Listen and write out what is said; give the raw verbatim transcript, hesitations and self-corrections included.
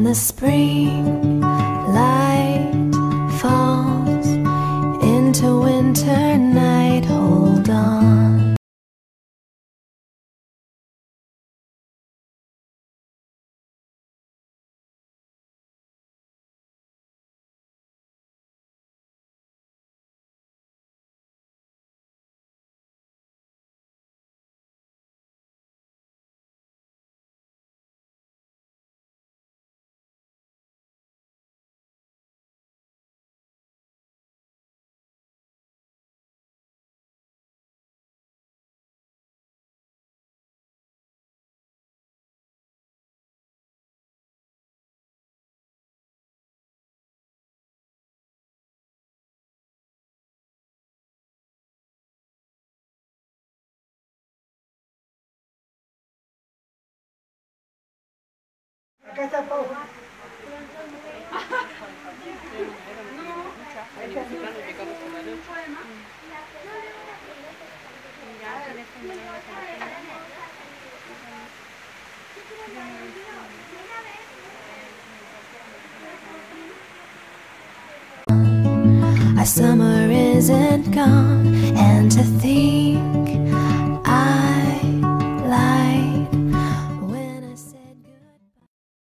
the spring light falls into winter night, hold on. Acá está Pau. Our summer isn't gone, and to theme